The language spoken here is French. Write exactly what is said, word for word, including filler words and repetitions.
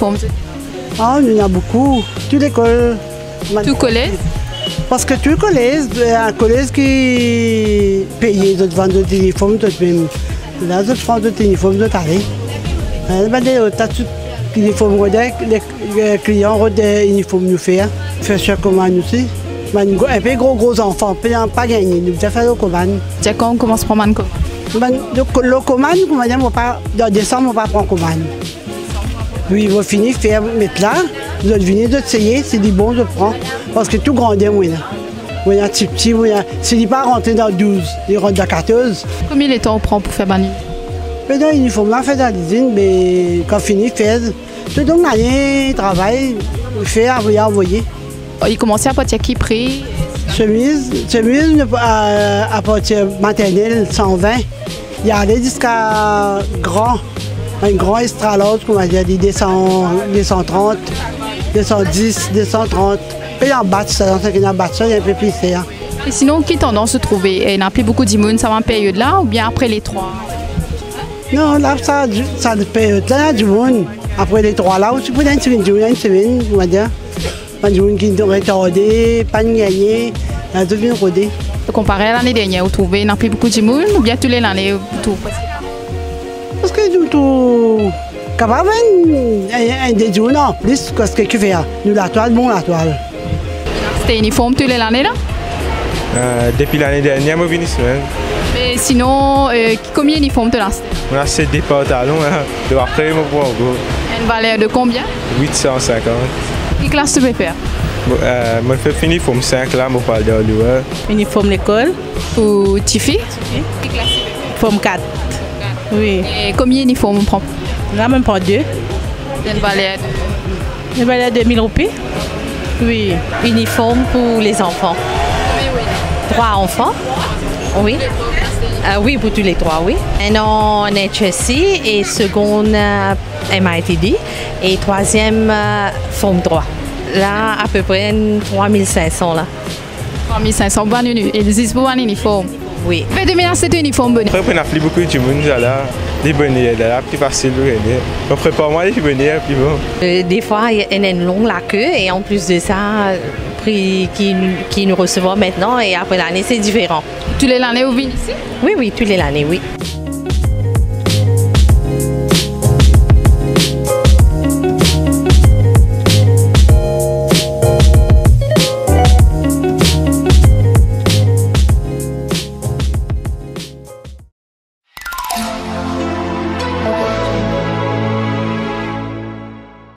uniformes? Ah, il y en a beaucoup. Toute l'école. Tout collège? Parce que tout collège, un collège qui paye d'autres ventes d'autres uniformes, d'autres même. Là, d'autres font d'autres uniformes, d'autres allées. T'as tout uniforme, les clients ont des uniformes nous faire. Faire sur commande aussi. Un peu gros gros enfants, pas gagné, nous avons fait la commande. C'est quand on commence à prendre une commande? La commande, dans décembre, on va pas prendre commande. Oui, ils vont finir de faire mettre là, vous allez venir d'essayer, c'est du bon de prendre. Parce que tout grandit, oui. Il y a un petit petit, c'est pas rentrer dans douze, il rentre dans quatorze. Combien de temps on prend pour faire banni? Mais dans l'uniforme, là, fait dans l'usine, mais quand fini, fait. Tout le monde a travail, fait, envoyer. Il commençait à partir qui prix? Chemise, chemise à, à partir maternelle cent vingt. Il y a allé jusqu'à grand, un grand extra large, comme on va dire, des deux cents, deux cent trente, deux cent dix, deux cent trente. Et en bas, ça, il y a un bas, il y a un peu plus cher. Et sinon, qui tendance se trouver? Il n'y a plus beaucoup d'immunes, ça va en période là ou bien après les trois? Non, là, ça, ça période là, du monde. Après les trois là, aussi, pour une semaine, une semaine, on va dire. Pas de gens qui ont retardé, pas de gagné, la devient rodée. Comparé à l'année dernière, vous trouvez qu'il n'y a plus beaucoup de monde ou bien tous les années vous trouvez? Parce que du tout, capable un des jours en plus que ce que tu fais. Nous la toile, bon la toile. C'était uniforme tous les années là? Euh, depuis l'année dernière, je suis venu. Mais sinon, euh, combien d'uniformes tu as? On a sept pantalons, hein. Donc après, je prends une valeur de combien? huit cent cinquante. Quelle classe tu peux faire? Euh, je fais finir uniforme cinq là, je parle de l'ouest. Uniforme l'école. Ou Tiffy? Oui. Quelle classe? Uniforme quatre. Oui. Et combien d'uniformes on prend? Là, même pas deux. Une valeur? Une valeur de mille roupies. Oui. Uniforme pour les enfants. Oui, oui. Trois enfants. Oui. Euh, oui, pour tous les trois, oui. Un en H S C et seconde euh, M I T D et troisième euh, forme droit. Là, à peu près trois mille cinq cents là. trois mille cinq cents bonnes uniformes. Ils disent pour un uniforme. Oui. Mais demain, c'est un uniforme bonnet. Après, on a plus beaucoup de monde là, des bonnets là, plus facile de gagner. On prépare moi les bonnets, puis bon. Euh, des fois, il y a une longue la queue et en plus de ça, le prix qui, qui nous recevons maintenant et après l'année, c'est différent. Tous les années, vous venez ici? Oui, oui, tous les années, oui.